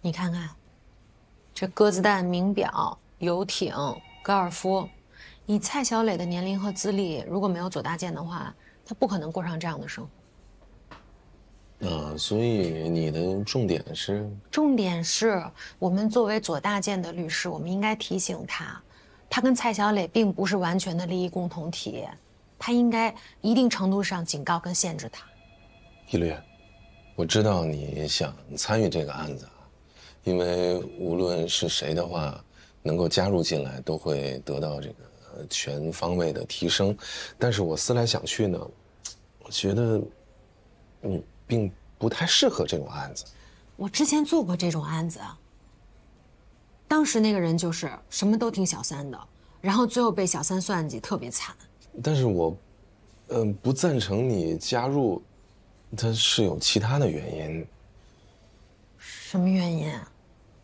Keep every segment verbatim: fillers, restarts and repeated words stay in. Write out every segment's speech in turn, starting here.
你看看，这鸽子蛋、名表、游艇、高尔夫，以蔡小磊的年龄和资历，如果没有左大健的话，他不可能过上这样的生活。 啊，所以你的重点是？ 重点是我们作为左大健的律师，我们应该提醒他，他跟蔡小磊并不是完全的利益共同体，他应该一定程度上警告跟限制他。 一律，我知道你想参与这个案子啊，因为无论是谁的话，能够加入进来，都会得到这个全方位的提升。但是我思来想去呢，我觉得你并不太适合这种案子。 我之前做过这种案子，当时那个人就是什么都听小三的，然后最后被小三算计，特别惨。 但是我，嗯、呃，不赞成你加入，它是有其他的原因。 什么原因啊？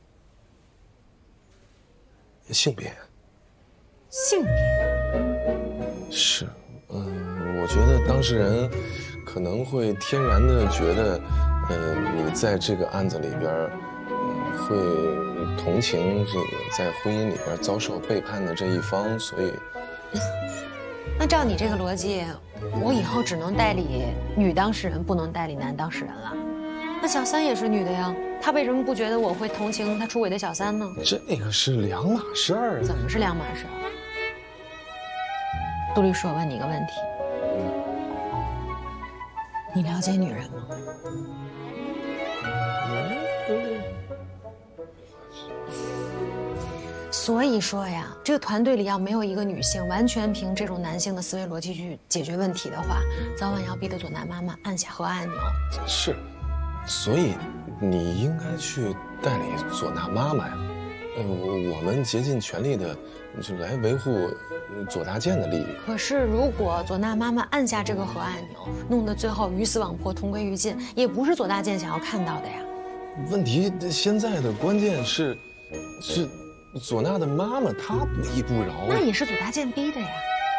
性别。 性别？ 是，嗯，我觉得当事人可能会天然的觉得，呃，你在这个案子里边，嗯，会同情这个在婚姻里边遭受背叛的这一方，所以。 那照你这个逻辑，我以后只能代理女当事人，不能代理男当事人了。那小三也是女的呀，她为什么不觉得我会同情她出轨的小三呢？ 这个是两码事儿。 怎么是两码事儿？杜律师，我问你一个问题，你了解女人吗？所以说呀，这个团队里要没有一个女性完全凭这种男性的思维逻辑去解决问题的话，早晚要逼得左娜妈妈按下核按钮。 是，所以你应该去代理左娜妈妈呀。呃，我们竭尽全力的就来维护左大健的利益。 可是如果左娜妈妈按下这个核按钮，弄得最后鱼死网破、同归于尽，也不是左大健想要看到的呀。 问题现在的关键是，是。左娜的妈妈，她不依不饶， 那也是左大健逼的呀。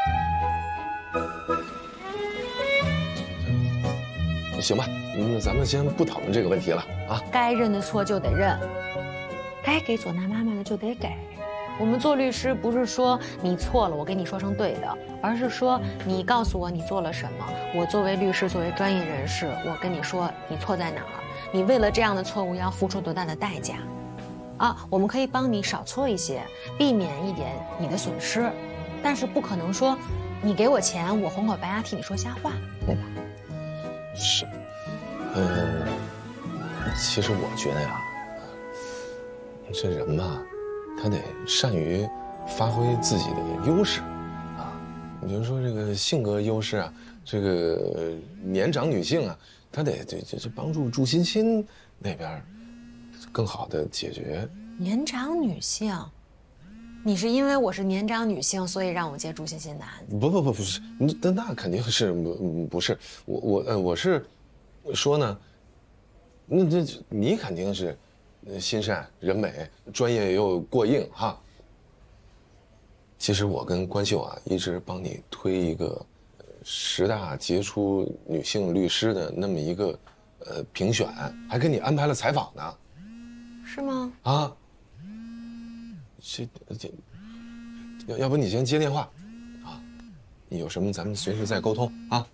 行吧，那咱们先不讨论这个问题了啊。 该认的错就得认，该给左娜妈妈的就得给。我们做律师不是说你错了，我给你说成对的，而是说你告诉我你做了什么，我作为律师，作为专业人士，我跟你说你错在哪儿，你为了这样的错误要付出多大的代价。啊，我们可以帮你少错一些，避免一点你的损失，但是不可能说，你给我钱，我红口白牙替你说瞎话，对吧？ 是，嗯，其实我觉得呀，这人吧，他得善于发挥自己的优势，啊，你比如说这个性格优势啊，这个年长女性啊，她得这这这帮助祝欣欣那边。更好的解决年长女性，你是因为我是年长女性，所以让我接祝欣欣的案子？ 不不不不是，那那肯定是不不是我我呃我是说呢，那这你肯定是心善人美，专业又过硬哈。其实我跟关秀啊一直帮你推一个十大杰出女性律师的那么一个呃评选，还给你安排了采访呢。 是吗？ 啊，这这，要要不你先接电话，啊，你有什么咱们随时再沟通啊。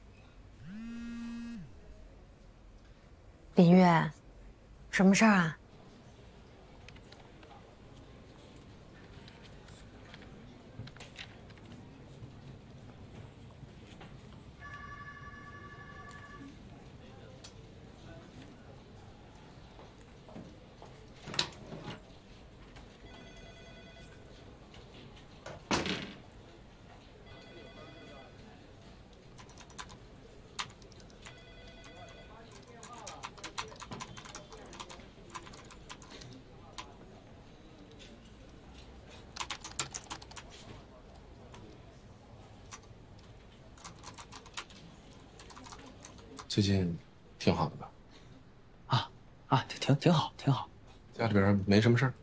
林月，什么事儿啊？ 最近挺好的吧？ 啊啊，挺挺好，挺好。 家里边没什么事儿？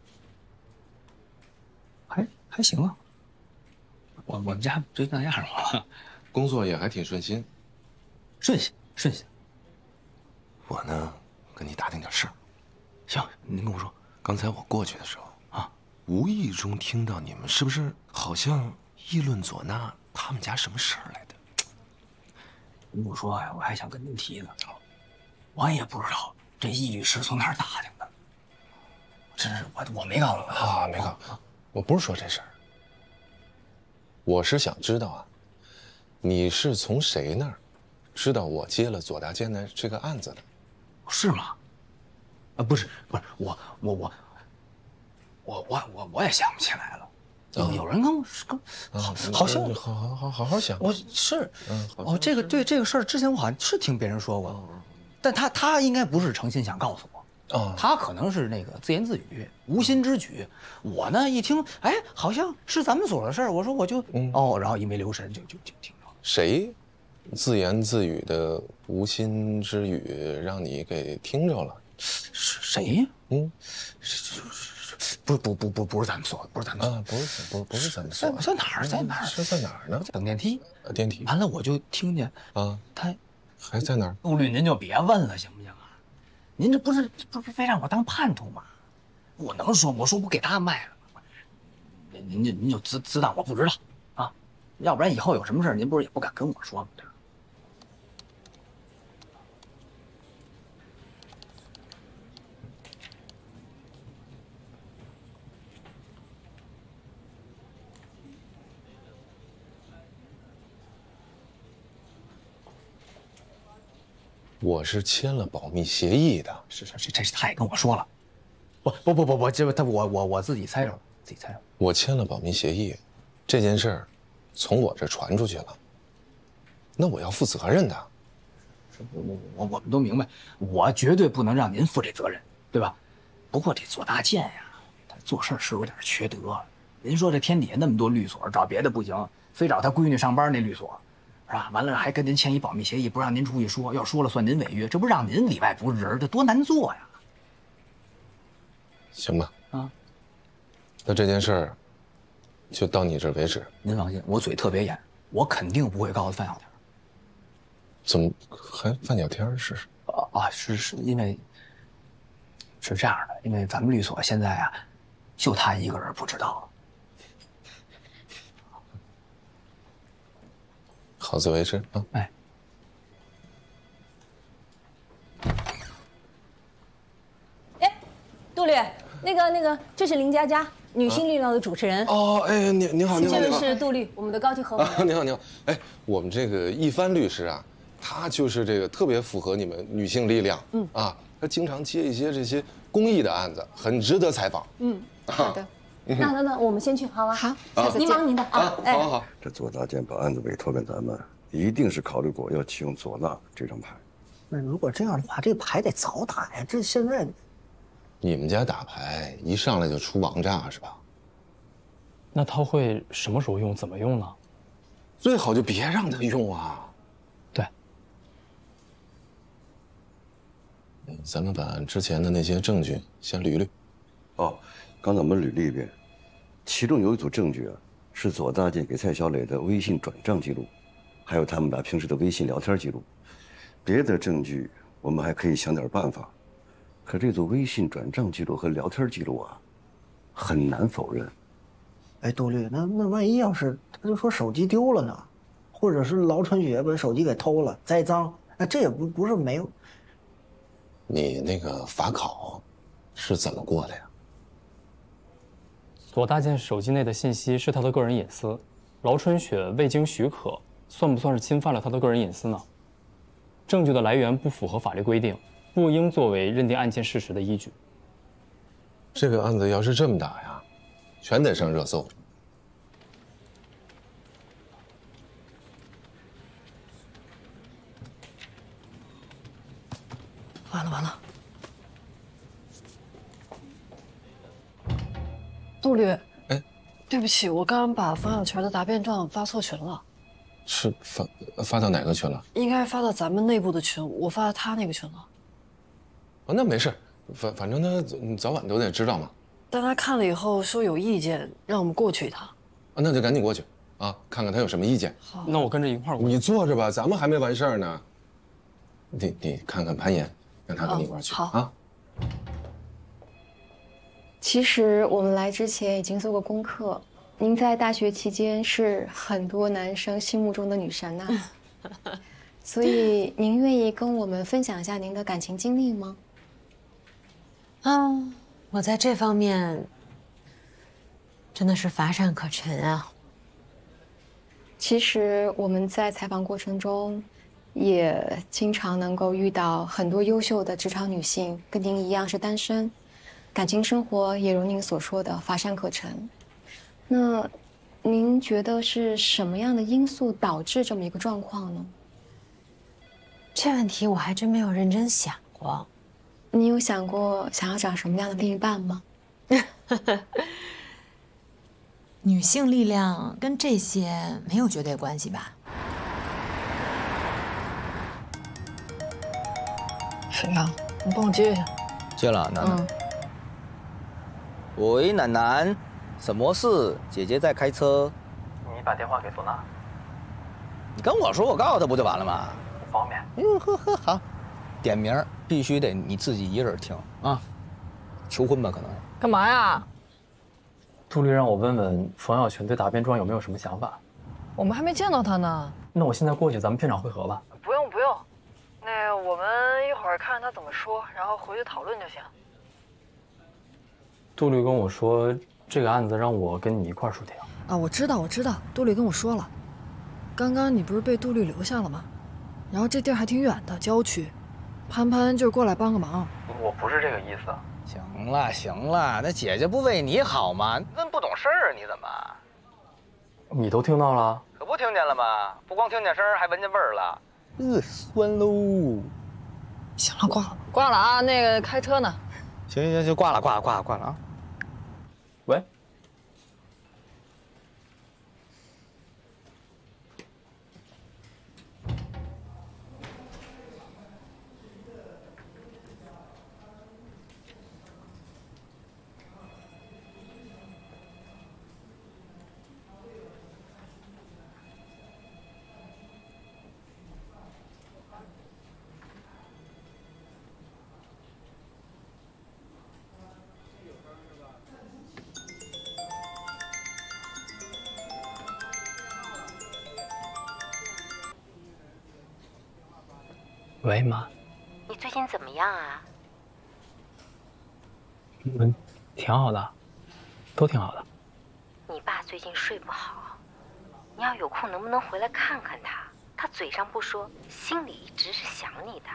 还还行啊。我我们家就那样嘛。 工作也还挺顺心。 顺心顺心。 我呢，跟你打听点事儿。 行，您跟我说。 刚才我过去的时候啊，无意中听到你们是不是好像议论左娜他们家什么事儿来的？ 您不说呀，我还想跟您提呢。我也不知道这易律师从哪儿打听的，真是我我没告诉他啊，没告诉。我不是说这事儿，我是想知道啊，你是从谁那儿知道我接了左大建的这个案子的？ 是吗？啊，不是不是，我我我我我我我也想不起来了。有有人跟我跟好好像好好好好好想。 我是嗯哦，这个对这个事儿之前我好像是听别人说过，但他他应该不是诚心想告诉我，哦，他可能是那个自言自语，无心之举。我呢一听，哎，好像是咱们所的事儿，我说我就哦，然后一没留神就就就听着了。 谁自言自语的无心之语让你给听着了？ 是谁呀？嗯，是是是。不不不不不是咱们所，不是咱们所， 啊，不是不不是咱们所， 在在哪儿？在哪儿？ 是在哪儿呢？ 等电梯， 电梯。 完了我就听见啊，他还在哪儿？ 陆律，您就别问了，行不行啊？您这不是不是非让我当叛徒吗？我能说吗？我说不给他卖了吗？您您就您就自自当我不知道啊，要不然以后有什么事您不是也不敢跟我说吗？对吧？ 我是签了保密协议的， 是是这这是他也跟我说了，不不不不不，这他我我我自己猜着了，自己猜着了。 我签了保密协议，这件事儿从我这传出去了，那我要负责任的。 是我我我我们都明白，我绝对不能让您负这责任，对吧？不过这左大建呀，他做事是有点缺德。您说这天底下那么多律所，找别的不行，非找他闺女上班那律所。是吧？完了还跟您签一保密协议，不让您出去说，要说了算您违约，这不让您里外不是人，这多难做呀！ 行吧， 啊， 那这件事儿就到你这为止。 您放心，我嘴特别严，我肯定不会告诉范小天。 怎么还范小天是？ 啊啊，是是因为是这样的，因为咱们律所现在啊，就他一个人不知道。 好自为之啊！ 哎， 哎，杜律，那个那个，这是林佳佳，女性力量的主持人。 哦，哎，您您好，您好， 这位是杜律，我们的高级合伙人。 啊，您好，您好。哎，我们这个一帆律师啊，他就是这个特别符合你们女性力量。嗯啊，他经常接一些这些公益的案子，很值得采访。 嗯，好的。那那那，我们先去，好吧？ 好， 您忙您的啊。 哎，好好。 这左大建把案子委托给咱们，一定是考虑过要启用左娜这张牌。 那如果这样的话，这个牌得早打呀！这现在， 你们家打牌一上来就出王炸是吧？ 那他会什么时候用？怎么用呢？ 最好就别让他用啊。 对。 咱们把之前的那些证据先捋捋。 哦。刚才我们捋了一遍，其中有一组证据啊，是左大建给蔡小磊的微信转账记录，还有他们俩平时的微信聊天记录。别的证据我们还可以想点办法，可这组微信转账记录和聊天记录啊，很难否认。 哎，杜律，那那万一要是他就说手机丢了呢，或者是劳春雪把手机给偷了，栽赃，那这也不不是没有。 你那个法考是怎么过的呀？ 左大建手机内的信息是他的个人隐私，劳春雪未经许可，算不算是侵犯了他的个人隐私呢？证据的来源不符合法律规定，不应作为认定案件事实的依据。 这个案子要是这么打呀，全得上热搜。 完了完了。 杜律， 哎， 对不起，我刚刚把冯小泉的答辩状发错群了。 是发发到哪个群了？ 应该发到咱们内部的群，我发到他那个群了。 哦，那没事，反反正他早晚都得知道嘛。 但他看了以后说有意见，让我们过去一趟。 啊，那就赶紧过去啊，看看他有什么意见。 好， 那我跟着一块儿过去。 你坐着吧，咱们还没完事儿呢。你你看看潘岩，让他跟你一块儿去。 好啊。 其实我们来之前已经做过功课，您在大学期间是很多男生心目中的女神呐、啊，所以您愿意跟我们分享一下您的感情经历吗？ 嗯，我在这方面真的是乏善可陈啊。 其实我们在采访过程中，也经常能够遇到很多优秀的职场女性，跟您一样是单身。感情生活也如您所说的乏善可陈，那您觉得是什么样的因素导致这么一个状况呢？ 这问题我还真没有认真想过。 你有想过想要找什么样的另一半吗？ 女性力量跟这些没有绝对关系吧？ 谁呀？你帮我接一下。 接了，楠楠。嗯喂，楠楠，什么事？姐姐在开车。 你把电话给唢呐。 你跟我说，我告诉她不就完了吗？ 不方便。 哟呵呵，好。点名必须得你自己一人听啊。求婚吧，可能。 干嘛呀？ 杜律让我问问冯小泉对答辩状有没有什么想法。 我们还没见到他呢。 那我现在过去，咱们片场会合吧。 不用不用，那我们一会儿看他怎么说，然后回去讨论就行。 杜律跟我说，这个案子让我跟你一块儿出庭。 啊，我知道，我知道，杜律跟我说了。刚刚你不是被杜律留下了吗？然后这地儿还挺远的，郊区。潘潘就是过来帮个忙。 我不是这个意思。 行了行了，那姐姐不为你好吗？那不懂事儿，你怎么？ 你都听到了？ 可不听见了吗？不光听见声儿，还闻见味儿了。呃，酸喽。 行了，挂了，挂了啊！那个开车呢。 行行行，就挂了挂了挂了挂了啊。 喂。喂，妈。 你最近怎么样啊？ 嗯，挺好的，都挺好的。 你爸最近睡不好，你要有空能不能回来看看他？他嘴上不说，心里一直是想你的。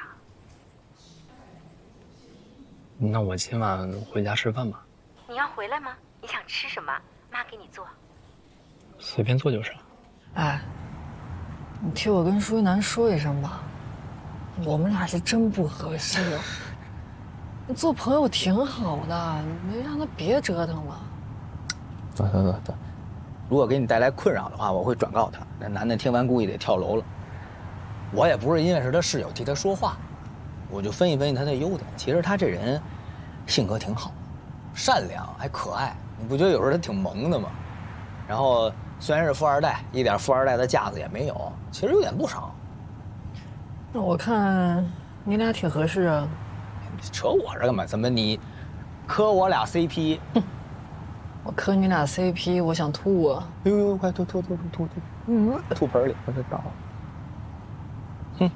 那我今晚回家吃饭吧。 你要回来吗？你想吃什么？妈给你做。 随便做就是。 哎，你替我跟舒一楠说一声吧。我们俩是真不合适，做朋友挺好的，你让他别折腾了。 走走走走，如果给你带来困扰的话，我会转告他。那楠楠听完估计得跳楼了。我也不是因为是他室友替他说话，我就分析分析他的优点。其实他这人性格挺好，善良还可爱，你不觉得有时候他挺萌的吗？然后虽然是富二代，一点富二代的架子也没有，其实优点不少。 那我看你俩挺合适啊。 你扯我这干嘛？怎么你磕我俩 C P？ 我磕你俩 C P， 我想吐啊！ 哎呦呦，快吐吐吐吐吐吐！嗯，吐盆里，我这倒。哼。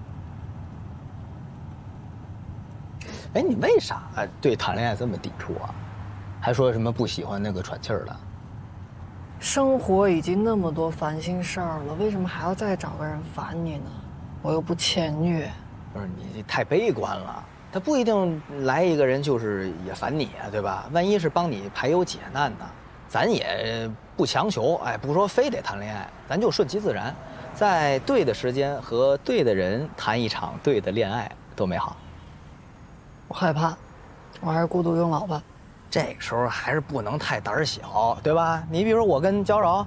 哎，你为啥对谈恋爱这么抵触啊？还说什么不喜欢那个喘气儿的？ 生活已经那么多烦心事儿了，为什么还要再找个人烦你呢？我又不欠虐。 不是你太悲观了，他不一定来一个人就是也烦你啊，对吧？万一是帮你排忧解难呢？咱也不强求，哎，不说非得谈恋爱，咱就顺其自然，在对的时间和对的人谈一场对的恋爱，多美好。 我害怕，我还是孤独终老吧。 这个时候还是不能太胆小，对吧？你比如我跟娇柔，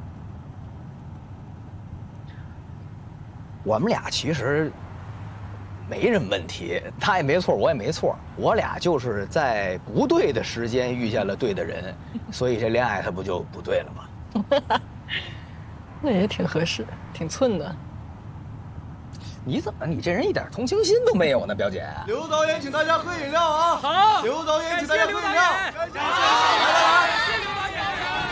我们俩其实没什么问题，他也没错，我也没错，我俩就是在不对的时间遇见了对的人，所以这恋爱它不就不对了吗？ 那也挺合适，挺寸的。 你怎么你这人一点同情心都没有呢，表姐？ 刘导演，请大家喝饮料啊！ 好， 刘导演，请大家喝饮料。 感谢刘导演，来来，谢谢刘导演。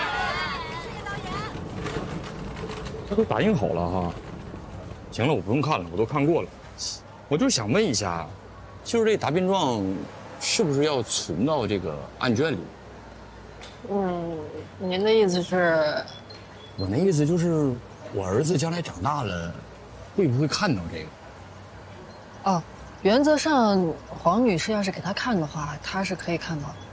这都打印好了哈。行了，我不用看了，我都看过了。我就是想问一下，就是这答辩状，是不是要存到这个案卷里？ 嗯，您的意思是？ 我那意思就是，我儿子将来长大了，会不会看到这个？ 哦，原则上，黄女士要是给他看的话，他是可以看到的。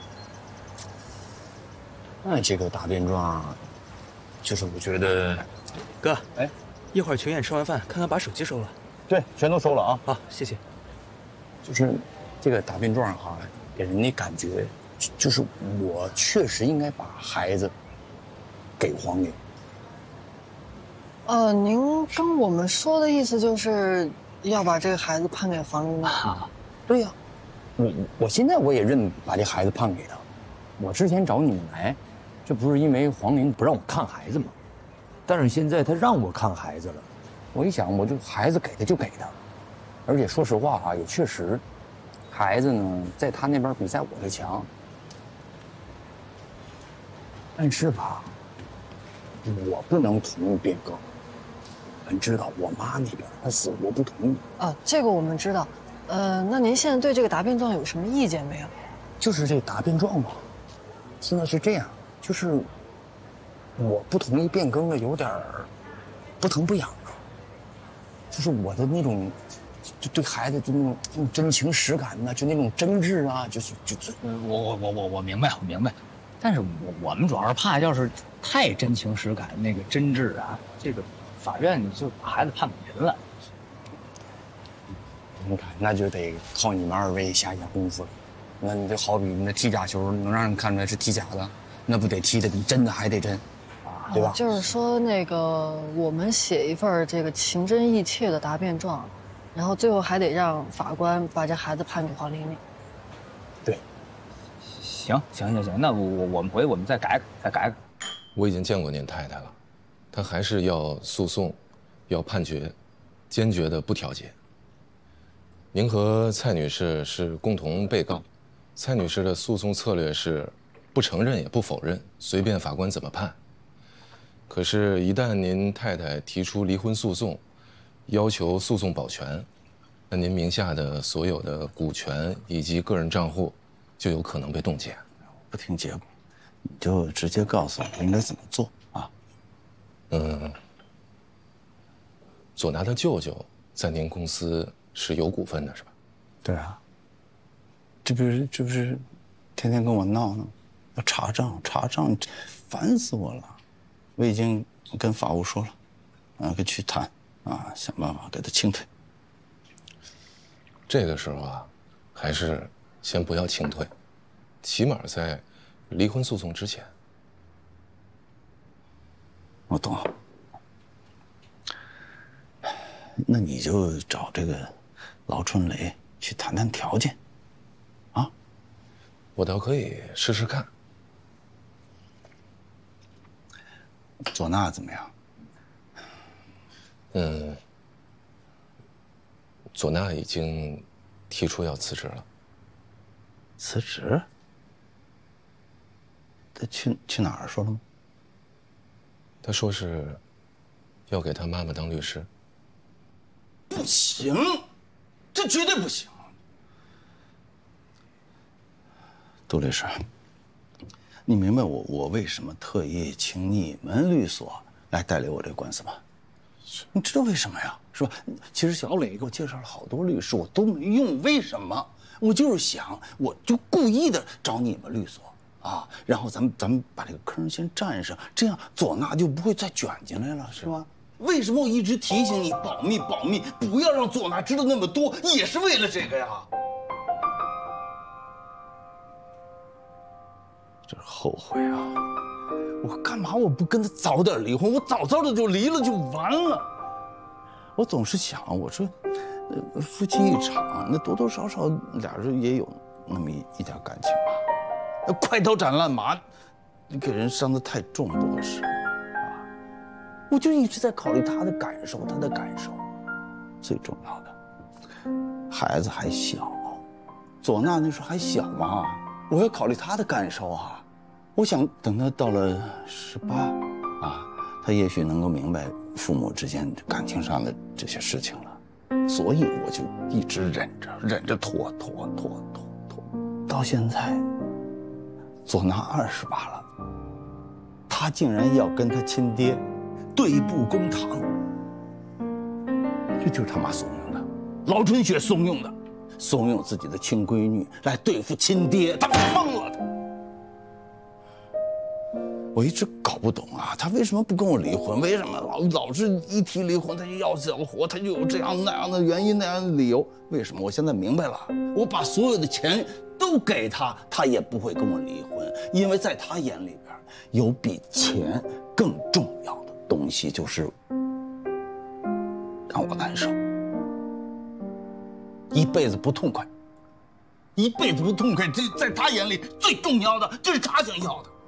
那这个答辩状，就是我觉得， 哥，哎，一会儿群演吃完饭，看看把手机收了。 对，全都收了啊。 好，谢谢。 就是这个答辩状哈，给人的感觉，就是我确实应该把孩子给黄玲。 呃，您跟我们说的意思就是要把这个孩子判给黄玲啊？对呀，我我现在我也认把这孩子判给他。我之前找你们来，这不是因为黄玲不让我看孩子吗？但是现在他让我看孩子了，我一想，我就孩子给他就给他，而且说实话啊，也确实，孩子呢在他那边比在我这强。但是吧，我不能同意变更。你知道我妈那边她死活不同意啊，这个我们知道。呃，那您现在对这个答辩状有什么意见没有？ 就是这答辩状嘛，现在是这样，就是我不同意变更的有点不疼不痒的，就是我的那种，就对孩子就那种那种真情实感呐、啊，就那种真挚啊，就是就就我我我我我明白我明白，但是我我们主要是怕要是太真情实感那个真挚啊，这个。法院就把孩子判给人了， 你看，那就得靠你们二位下下功夫了。那你就好比那踢假球，能让人看出来是踢假的，那不得踢的比真的还得真，啊，对吧？ 就是说，那个我们写一份这个情真意切的答辩状，然后最后还得让法官把这孩子判给黄玲玲。 对， 行行行行，那我我我们回去我们再改改再改改。 我已经见过您太太了。他还是要诉讼，要判决，坚决的不调解。您和蔡女士是共同被告，蔡女士的诉讼策略是不承认也不否认，随便法官怎么判。可是，一旦您太太提出离婚诉讼，要求诉讼保全，那您名下的所有的股权以及个人账户就有可能被冻结。 不听结果，你就直接告诉我应该怎么做。 嗯，左拿的舅舅在您公司是有股份的，是吧？ 对啊。这不是这不是，天天跟我闹呢，要查账查账，烦死我了。我已经跟法务说了，啊，跟去谈，啊，想办法给他清退。 这个时候啊，还是先不要清退，起码在离婚诉讼之前。 我懂了，那你就找这个劳春雷去谈谈条件，啊？ 我倒可以试试看。 左娜怎么样？ 嗯，左娜已经提出要辞职了。 辞职？他去去哪儿说了吗？ 他说是要给他妈妈当律师。 不行，这绝对不行。杜律师，你明白我我为什么特意请你们律所来代理我这官司吗？你知道为什么呀？是吧？其实小磊给我介绍了好多律师，我都没用。为什么？我就是想，我就故意的找你们律所。啊，然后咱们咱们把这个坑先占上，这样左娜就不会再卷进来了，是吧？为什么我一直提醒你保密保密，不要让左娜知道那么多，也是为了这个呀。这后悔啊！我干嘛我不跟他早点离婚？我早早的就离了就完了。我总是想，我说，夫妻一场，那多多少少俩人也有那么一一点感情吧。快刀斩乱麻，你给人伤得太重不合适啊！我就一直在考虑他的感受，他的感受。 最重要的。孩子还小，左娜那时候还小嘛，我要考虑他的感受啊。我想等他到了十八，啊，他也许能够明白父母之间感情上的这些事情了。所以我就一直忍着，忍着拖拖拖拖拖，到现在，左娜二十八了，他竟然要跟他亲爹对簿公堂，这就是他妈怂恿的，劳春雪怂恿的，怂恿自己的亲闺女来对付亲爹，他疯了他。我一直搞不懂啊，他为什么不跟我离婚？为什么老老是一提离婚他就要小活，他就有这样那样的原因那样的理由？为什么？我现在明白了，我把所有的钱都给他，他也不会跟我离婚，因为在他眼里边有比钱更重要的东西，就是让我难受，一辈子不痛快，一辈子不痛快，这在他眼里最重要的，这是他想要的。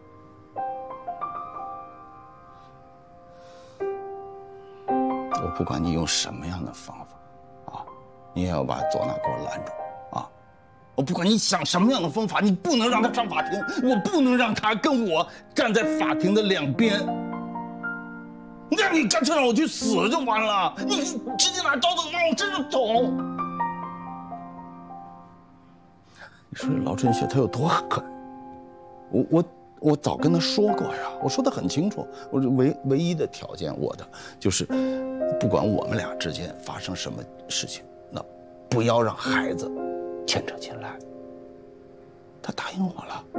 我不管你用什么样的方法，啊，你也要把左娜给我拦住，啊！我不管你想什么样的方法，你不能让他上法庭，我不能让他跟我站在法庭的两边。那你干脆让我去死就完了，你直接拿刀子往我身上捅。你说劳春雪她有多狠？我我。我早跟他说过呀，我说得很清楚，我唯唯一的条件我的就是，不管我们俩之间发生什么事情，那不要让孩子牵扯进来。他答应我了，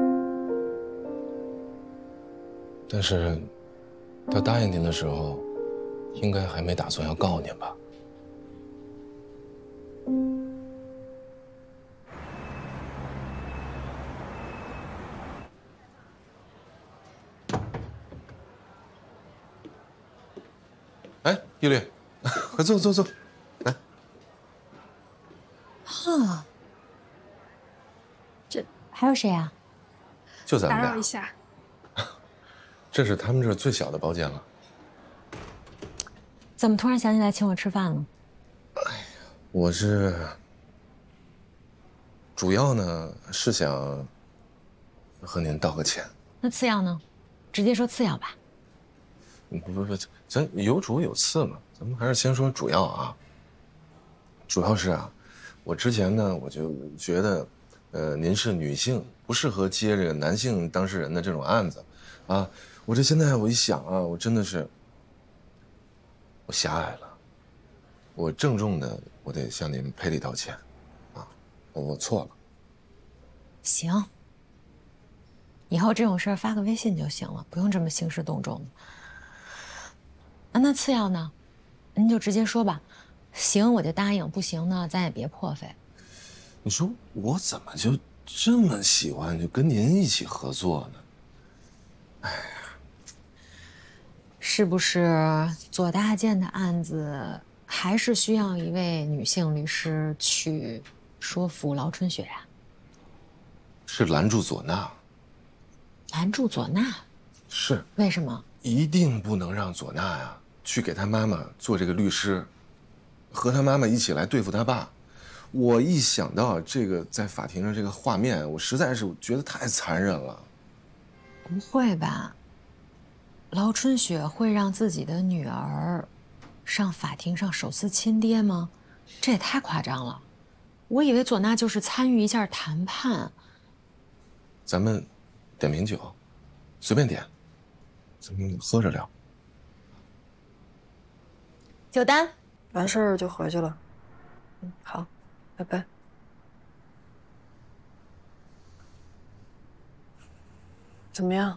但是，他答应您的时候，应该还没打算要告您吧？哎，玉律，快坐坐坐，来。 啊，这还有谁啊？ 就咱们俩。 打扰一下。 这是他们这儿最小的包间了。 怎么突然想起来请我吃饭了？ 哎呀，我是主要呢是想和您道个歉。 那次要呢？直接说次要吧。 不不不，咱有主有次嘛，咱们还是先说主要啊。主要是啊，我之前呢我就觉得，呃，您是女性，不适合接这个男性当事人的这种案子，啊，我这现在我一想啊，我真的是，我狭隘了，我郑重的我得向您赔礼道歉，啊，我错了。 行，以后这种事儿发个微信就行了，不用这么兴师动众的。啊，那次要呢？您就直接说吧，行我就答应，不行呢咱也别破费。 你说我怎么就这么喜欢就跟您一起合作呢？哎呀， 是不是左大建的案子还是需要一位女性律师去说服劳春雪呀？ 是拦住左娜。 拦住左娜？ 是。 为什么？ 一定不能让左娜呀去给她妈妈做这个律师，和她妈妈一起来对付她爸。我一想到这个在法庭上这个画面，我实在是觉得太残忍了。 不会吧？劳春雪会让自己的女儿上法庭上手撕亲爹吗？这也太夸张了。我以为左娜就是参与一下谈判。 咱们点瓶酒，随便点，咱们喝着聊。 酒单， 完事儿就回去了。嗯，好，拜拜。怎么样？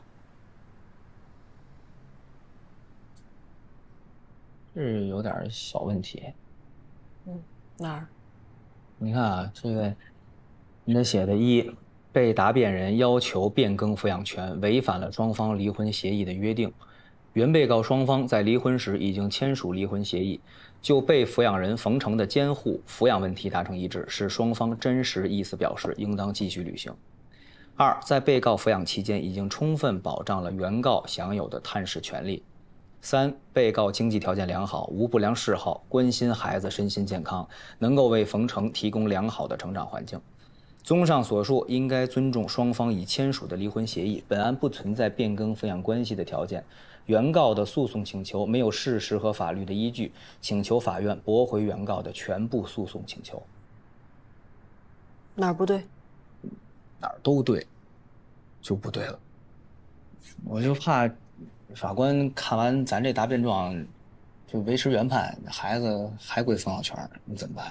是有点小问题。 嗯，哪儿？ 你看啊，这个你这写的一，被答辩人要求变更抚养权，违反了双方离婚协议的约定。原被告双方在离婚时已经签署离婚协议，就被抚养人冯成的监护、抚养问题达成一致，是双方真实意思表示，应当继续履行。二，在被告抚养期间已经充分保障了原告享有的探视权利。 三、被告经济条件良好，无不良嗜好，关心孩子身心健康，能够为冯程提供良好的成长环境。综上所述，应该尊重双方已签署的离婚协议。本案不存在变更抚养关系的条件，原告的诉讼请求没有事实和法律的依据，请求法院驳回原告的全部诉讼请求。 哪儿不对？ 哪儿都对，就不对了。我就怕法官看完咱这答辩状，就维持原判，孩子还归冯小泉，你怎么办？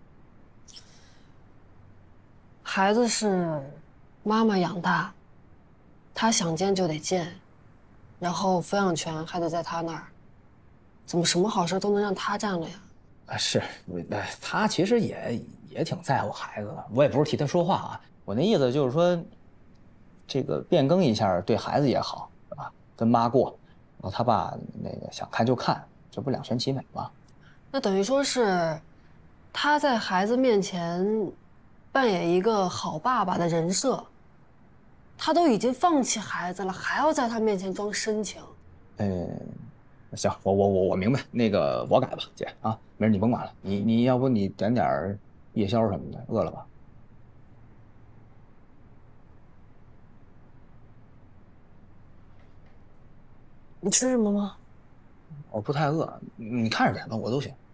孩子是妈妈养大，他想见就得见，然后抚养权还得在他那儿，怎么什么好事都能让他占了呀？ 啊，是，哎，他其实也也挺在乎孩子的，我也不是替他说话啊，我那意思就是说，这个变更一下对孩子也好，是吧？跟妈过，然后他爸那个想看就看，这不两全其美吗？ 那等于说是，他在孩子面前扮演一个好爸爸的人设，他都已经放弃孩子了，还要在他面前装深情。 嗯，行，我我我我明白，那个我改吧，姐啊，没事你甭管了，你你要不你点点夜宵什么的，饿了吧？ 你吃什么吗？ 我不太饿，你看着点吧，我都行。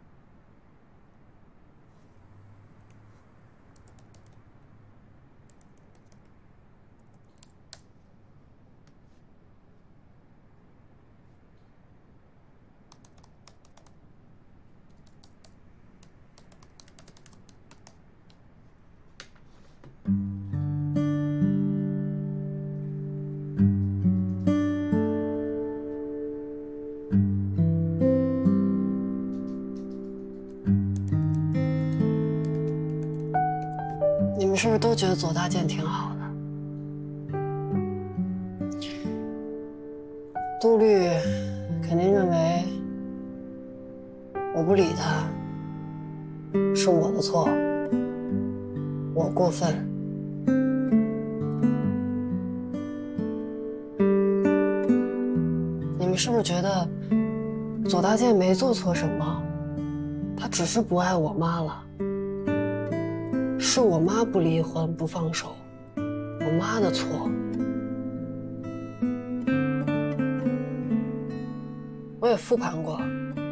你们是不是都觉得左大健挺好的？杜律肯定认为我不理他是我的错，我过分。你们是不是觉得左大健没做错什么，他只是不爱我妈了？是我妈不离婚不放手，我妈的错。我也复盘过，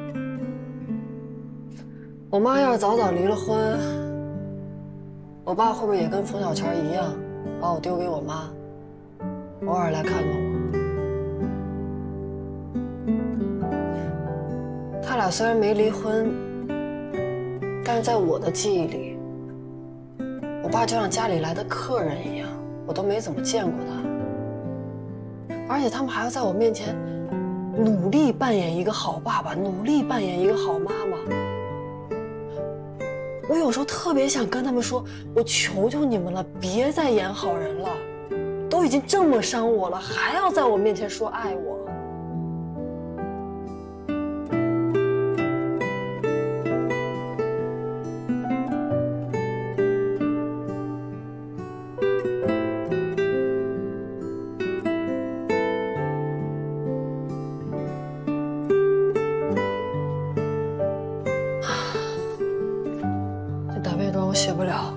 我妈要是早早离了婚，我爸会不会也跟冯小泉一样，把我丢给我妈，偶尔来看看我？他俩虽然没离婚，但是在我的记忆里，我爸就像家里来的客人一样，我都没怎么见过他。而且他们还要在我面前努力扮演一个好爸爸，努力扮演一个好妈妈。我有时候特别想跟他们说，我求求你们了，别再演好人了，都已经这么伤我了，还要在我面前说爱我。我写不了。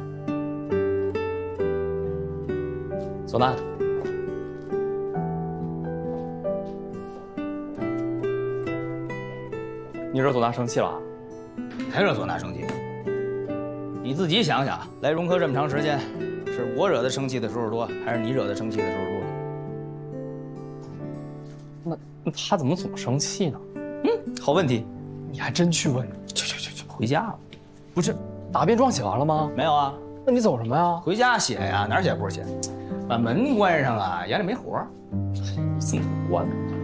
唢呐， 你惹唢呐生气了？ 还惹唢呐生气？你自己想想，来融科这么长时间，是我惹他生气的时候多，还是你惹他生气的时候多？那他怎么总生气呢？ 嗯，好问题， 你还真去问？ 去去去去，回家了。 不是。答辩状写完了吗？ 没有啊。 那你走什么呀？ 回家写呀，哪儿写不是写？把门关上了，眼里没活。自己关。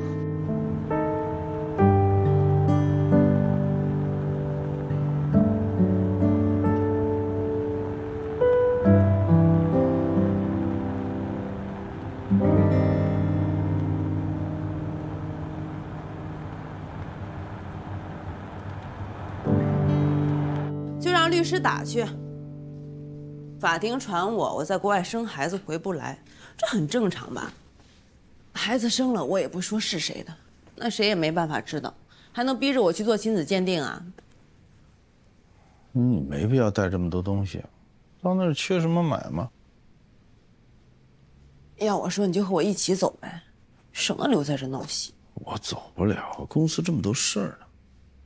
律师打去，法庭传我我在国外生孩子回不来，这很正常吧？孩子生了我也不说是谁的， 那谁也没办法知道，还能逼着我去做亲子鉴定啊？ 你没必要带这么多东西，到那儿缺什么买嘛。 要我说，你就和我一起走呗，省得留在这闹戏。 我走不了，公司这么多事儿呢。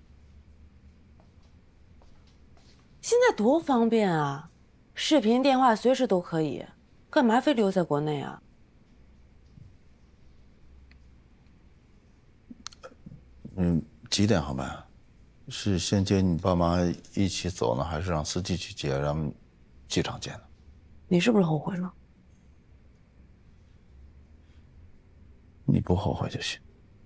现在多方便啊，视频电话随时都可以，干嘛非留在国内啊？ 嗯，几点好办？是先接你爸妈一起走呢，还是让司机去接，让他们机场见呢？ 你是不是后悔了？ 你不后悔就行。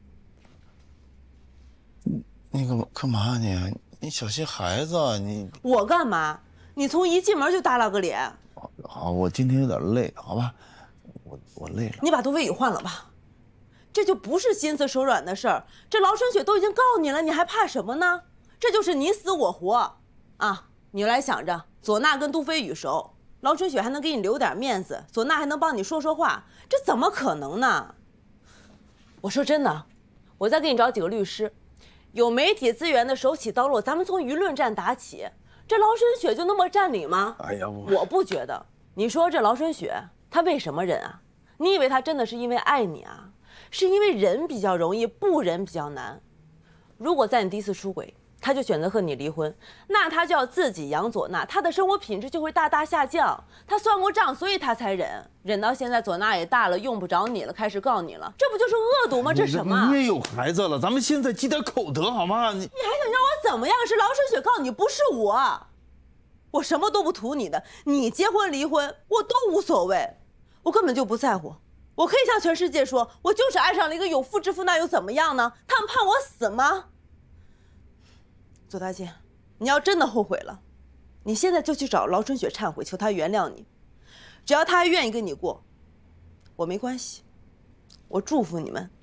你你干嘛干嘛你？你小心孩子啊！你我干嘛？你从一进门就耷拉个脸。 好，我今天有点累，好吧？我我累了。 你把杜飞宇换了吧，这就不是心慈手软的事儿。这劳春雪都已经告你了，你还怕什么呢？这就是你死我活，啊！你来想着，左娜跟杜飞宇熟，劳春雪还能给你留点面子，左娜还能帮你说说话，这怎么可能呢？我说真的，我再给你找几个律师，有媒体资源的手起刀落，咱们从舆论战打起。这劳春雪就那么占理吗？ 哎呀，我我不觉得。你说这劳春雪，她为什么忍啊？你以为她真的是因为爱你啊？是因为忍比较容易，不忍比较难。如果在你第一次出轨，他就选择和你离婚，那他就要自己养左娜，他的生活品质就会大大下降。他算过账，所以他才忍，忍到现在左娜也大了，用不着你了，开始告你了，这不就是恶毒吗？这什么？ 你也有孩子了，咱们现在积点口德好吗？你你还想让我怎么样？是劳春雪告你，不是我。我什么都不图你的，你结婚离婚我都无所谓，我根本就不在乎。我可以向全世界说，我就是爱上了一个有妇之夫，那又怎么样呢？他们盼我死吗？左大健，你要真的后悔了，你现在就去找劳春雪忏悔，求她原谅你。只要她还愿意跟你过，我没关系，我祝福你们。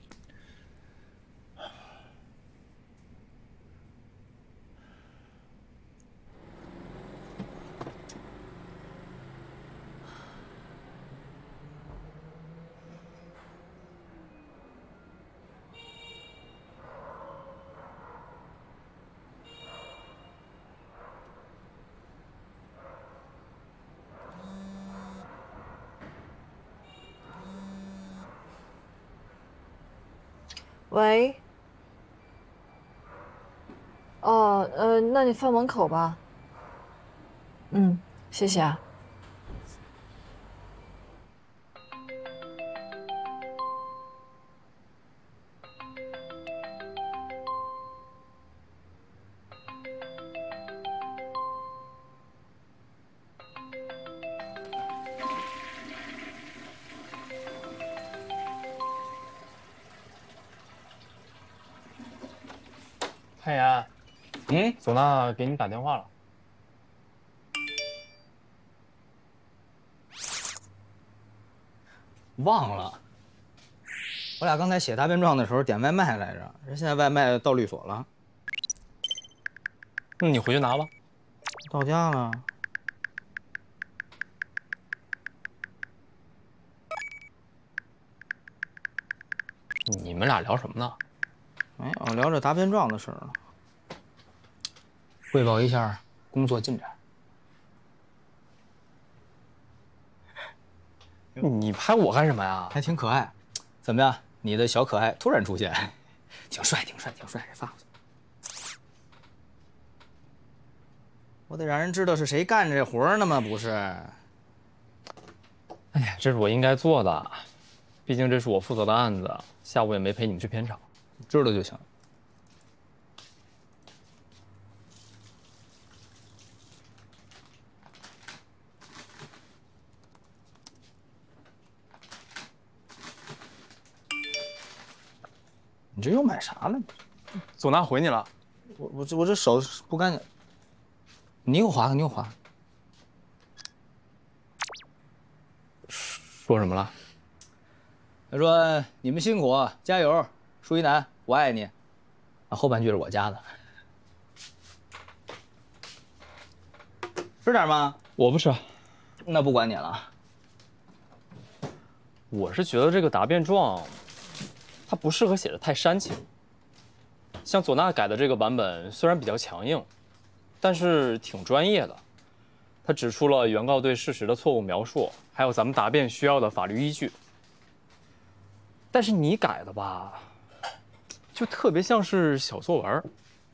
喂。哦，呃，那你放门口吧。嗯，谢谢啊。 潘岩，嗯，左娜给你打电话了。 忘了，我俩刚才写答辩状的时候点外卖来着，人现在外卖到律所了。 那你回去拿吧。 到家了。 你们俩聊什么呢？ 没有，聊着答辩状的事儿。汇报一下工作进展。 你拍我干什么呀？ 还挺可爱，怎么样？你的小可爱突然出现，挺帅，挺帅，挺帅，发过去。我得让人知道是谁干这活呢吗？不是。 哎呀，这是我应该做的，毕竟这是我负责的案子，下午也没陪你们去片场。 知道就行。你这又买啥了？ 左娜回你了。 我我这我这手不干净。你给我划，你给我划。 说什么了？ 他说你们辛苦，加油，舒一楠，我爱你。啊，后半句是我加的。吃点吗？ 我不吃。 那不管你了。 我是觉得这个答辩状，它不适合写的太煽情。 像左娜改的这个版本虽然比较强硬，但是挺专业的。他指出了原告对事实的错误描述，还有咱们答辩需要的法律依据。但是你改的吧，就特别像是小作文。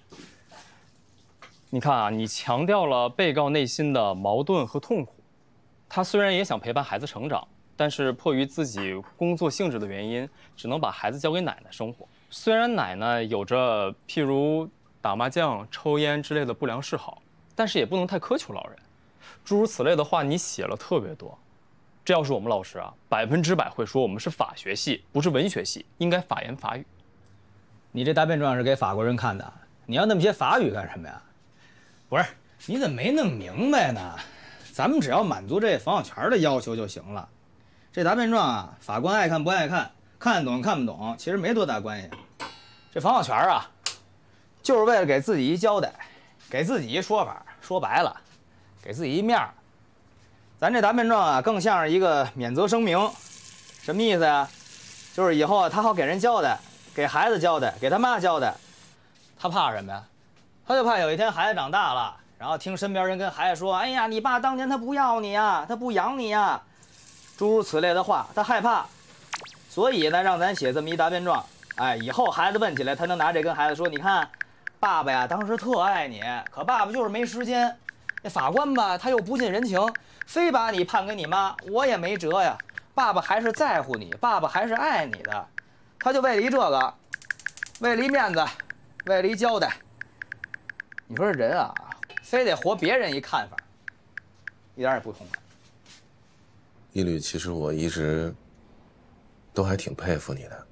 你看啊，你强调了被告内心的矛盾和痛苦。他虽然也想陪伴孩子成长，但是迫于自己工作性质的原因，只能把孩子交给奶奶生活。虽然奶奶有着譬如打麻将、抽烟之类的不良嗜好，但是也不能太苛求老人。诸如此类的话，你写了特别多。这要是我们老师啊，百分之百会说我们是法学系，不是文学系，应该法言法语。 你这答辩状是给法国人看的，你要那么些法语干什么呀？不是，你怎么没弄明白呢？咱们只要满足这冯小泉的要求就行了。这答辩状啊，法官爱看不爱看，看懂看不懂，其实没多大关系。这冯小泉啊，就是为了给自己一交代，给自己一说法，说白了，给自己一面儿。咱这答辩状啊，更像是一个免责声明，什么意思呀？就是以后他好给人交代，给孩子交代，给他妈交代。他怕什么呀？他就怕有一天孩子长大了，然后听身边人跟孩子说：“哎呀，你爸当年他不要你呀，他不养你呀。”诸如此类的话，他害怕。所以呢，让咱写这么一答辩状。哎，以后孩子问起来，他能拿这跟孩子说：“你看，爸爸呀，当时特爱你，可爸爸就是没时间。那法官吧，他又不近人情。”非把你判给你妈，我也没辙呀。爸爸还是在乎你，爸爸还是爱你的，他就为了一这个，为了一面子，为了一交代。你说这人啊，非得活别人一看法，一点也不痛快。 一律，其实我一直都还挺佩服你的，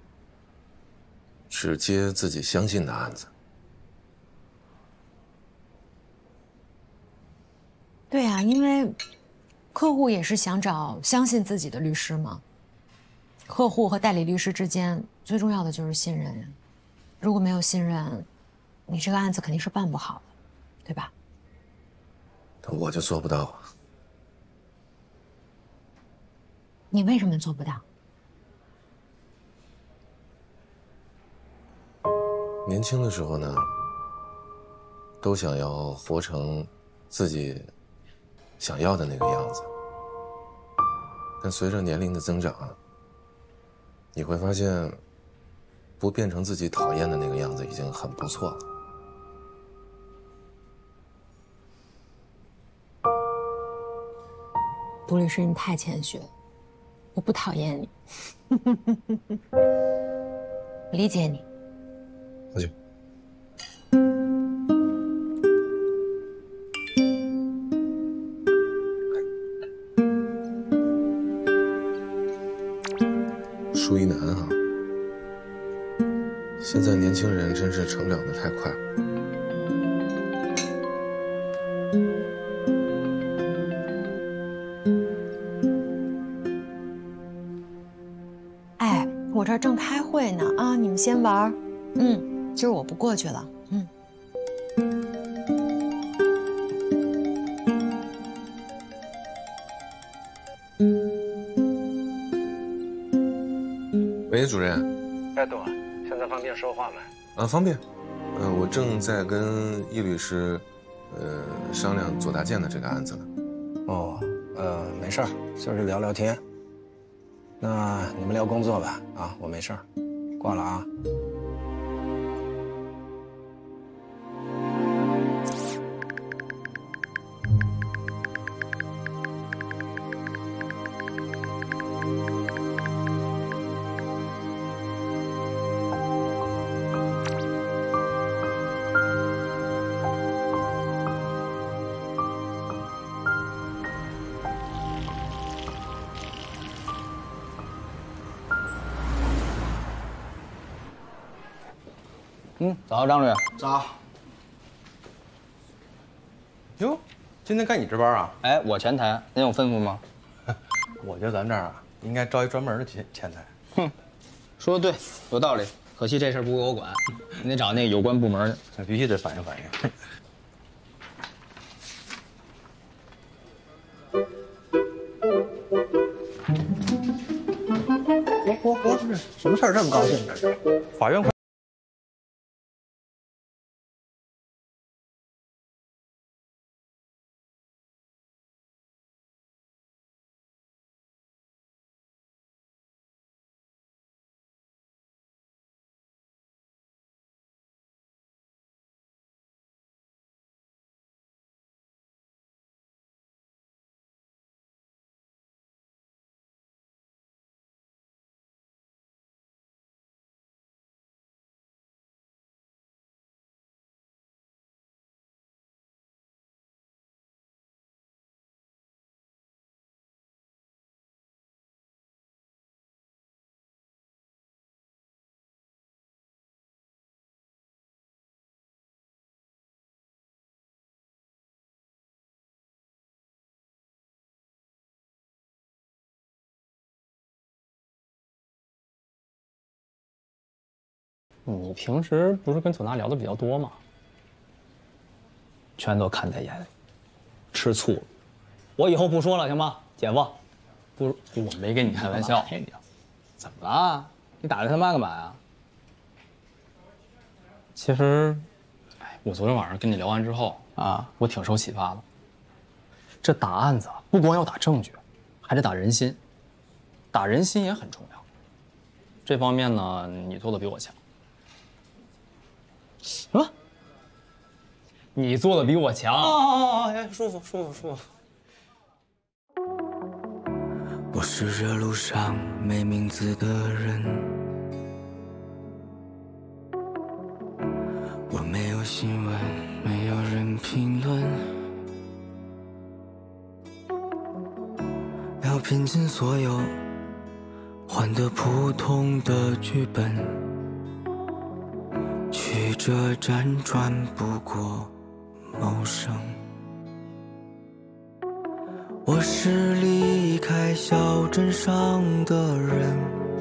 是接自己相信的案子。 对啊，因为客户也是想找相信自己的律师嘛。客户和代理律师之间最重要的就是信任，如果没有信任，你这个案子肯定是办不好的，对吧？ 但我就做不到啊。 你为什么做不到？ 年轻的时候呢，都想要活成自己想要的那个样子，但随着年龄的增长，你会发现，不变成自己讨厌的那个样子已经很不错了。 杜律师，你太谦虚了，我不讨厌你，我理解你。 喝酒。舒一楠啊，现在年轻人真是成长得太快了。 哎，我这儿正开会呢啊，你们先玩。嗯，今儿我不过去了。嗯。 喂，主任。 哎，董，现在方便说话没？ 啊，方便。呃，我正在跟易律师，呃，商量左大建的这个案子呢。 哦，呃，没事儿，就是聊聊天。那你们聊工作吧，啊，我没事儿，挂了啊。 嗯，早，张律。 早。哟，今天该你值班啊？ 哎，我前台，您有吩咐吗？ 我觉得咱这儿啊，应该招一专门的前前台。 哼，说的对，有道理。可惜这事儿不归我管，你得找那个有关部门去。 那必须得反映反映。 我我我，什么事儿这么高兴？ 法院。 你平时不是跟唢呐聊的比较多吗？ 全都看在眼里，吃醋了。我以后不说了，行吗，姐夫？ 不，我没跟你开玩笑。 怎么了？你打这他妈干嘛呀？ 其实，哎，我昨天晚上跟你聊完之后啊，我挺受启发的。这打案子不光要打证据，还得打人心，打人心也很重要。这方面呢，你做的比我强。什么？你做的比我强？ 哦哦哦！哎，舒服舒服舒服。 我是这路上没名字的人，我没有新闻，没有人评论，要拼尽所有换得普通的剧本，曲折辗转不过谋生。我是离开小镇上的人，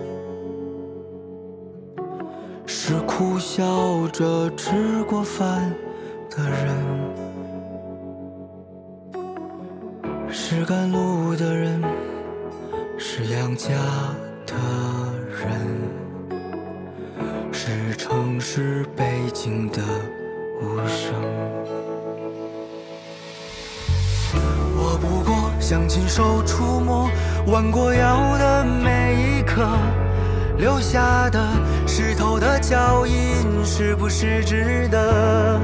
是苦笑着吃过饭的人，是赶路的人，是养家的人，是城市背景的无声。我不过想亲手触摸弯过腰的每一刻，留下的石头的脚印是不是值得？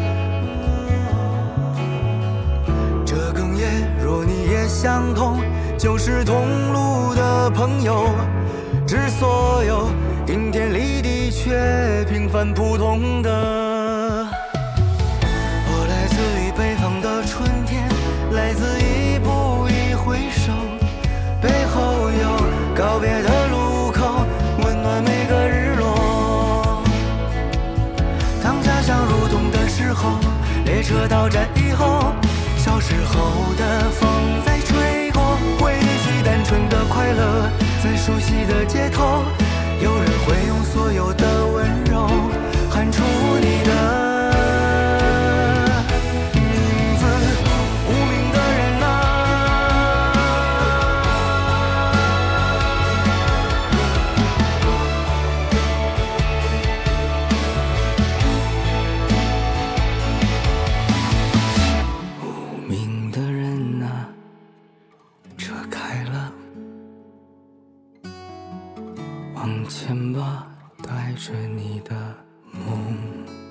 这哽咽若你也相同，就是同路的朋友，致所有顶天立地却平凡普通的。我来自于北方的春天，来自一步一回首，背后有告别的路口，温暖每个日落。当家乡入冬的时候，列车到站以后，小时候的风在吹过，回忆起单纯的快乐，在熟悉的街头，有人会用所有的温柔喊出你的往前吧，带着你的梦。